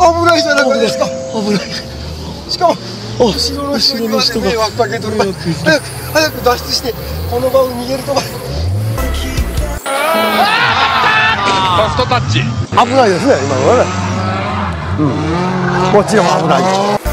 危ないじゃないですか。 危ない。 しかも後ろの人が迷惑かけとる。早く脱出してこの場を逃げるとか。 ソフトタッチ。 危ないですね今のはね。こっちの方が危ない。